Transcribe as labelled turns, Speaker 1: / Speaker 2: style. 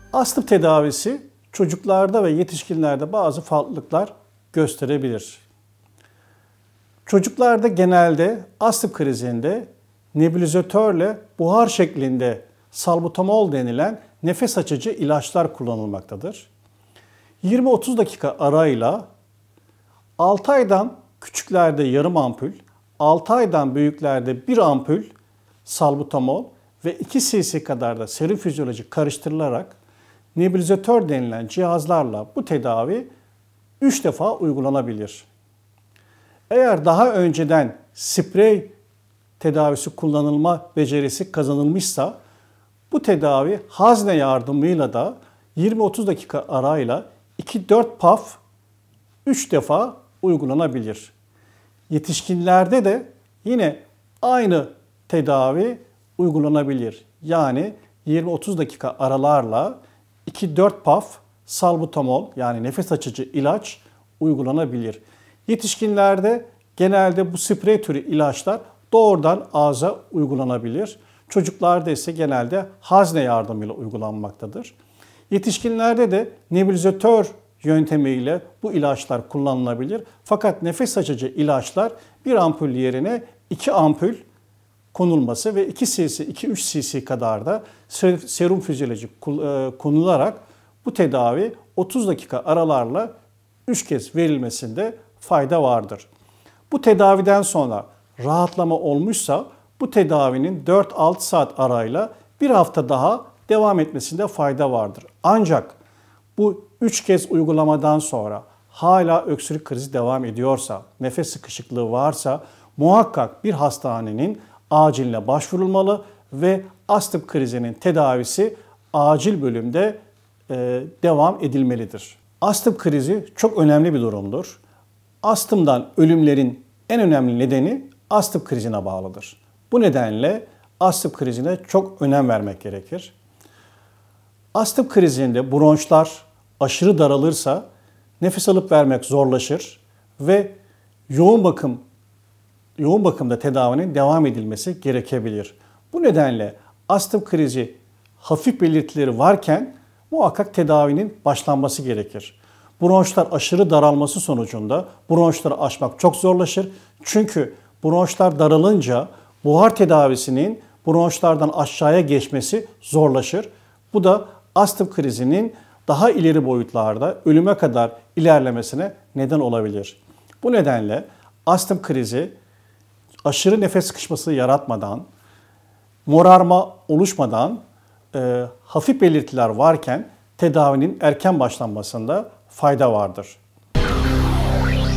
Speaker 1: Astım tedavisi çocuklarda ve yetişkinlerde bazı farklılıklar gösterebilir. Çocuklarda genelde astım krizinde nebulizatörle buhar şeklinde salbutamol denilen nefes açıcı ilaçlar kullanılmaktadır. 20-30 dakika arayla 6 aydan küçüklerde yarım ampul, 6 aydan büyüklerde 1 ampul salbutamol ve 2 cc kadar da serum fizyoloji karıştırılarak nebulizatör denilen cihazlarla bu tedavi 3 defa uygulanabilir. Eğer daha önceden sprey tedavisi kullanılma becerisi kazanılmışsa bu tedavi hazne yardımıyla da 20-30 dakika arayla 2-4 paf 3 defa uygulanabilir. Yetişkinlerde de yine aynı tedavi uygulanabilir. Yani 20-30 dakika aralarla 2-4 paf salbutamol yani nefes açıcı ilaç uygulanabilir. Yetişkinlerde genelde bu sprey türü ilaçlar doğrudan ağza uygulanabilir. Çocuklarda ise genelde hazne yardımıyla uygulanmaktadır. Yetişkinlerde de nebulizatör yöntemiyle bu ilaçlar kullanılabilir. Fakat nefes açıcı ilaçlar 1 ampul yerine 2 ampul konulması ve 2 cc, 2-3 cc kadar da serum fizyoloji konularak bu tedavi 30 dakika aralarla 3 kez verilmesinde fayda vardır. Bu tedaviden sonra rahatlama olmuşsa bu tedavinin 4-6 saat arayla bir hafta daha devam etmesinde fayda vardır. Ancak bu 3 kez uygulamadan sonra hala öksürük krizi devam ediyorsa, nefes sıkışıklığı varsa muhakkak bir hastanenin aciline başvurulmalı ve astım krizinin tedavisi acil bölümde devam edilmelidir. Astım krizi çok önemli bir durumdur. Astımdan ölümlerin en önemli nedeni astım krizine bağlıdır. Bu nedenle astım krizine çok önem vermek gerekir. Astım krizinde bronşlar aşırı daralırsa nefes alıp vermek zorlaşır ve yoğun bakımda tedavinin devam edilmesi gerekebilir. Bu nedenle astım krizi hafif belirtileri varken muhakkak tedavinin başlanması gerekir. Bronşlar aşırı daralması sonucunda bronşları açmak çok zorlaşır. Çünkü bronşlar daralınca buhar tedavisinin bronşlardan aşağıya geçmesi zorlaşır. Bu da astım krizinin daha ileri boyutlarda ölüme kadar ilerlemesine neden olabilir. Bu nedenle astım krizi aşırı nefes sıkışması yaratmadan, morarma oluşmadan hafif belirtiler varken tedavinin erken başlanmasında fayda vardır.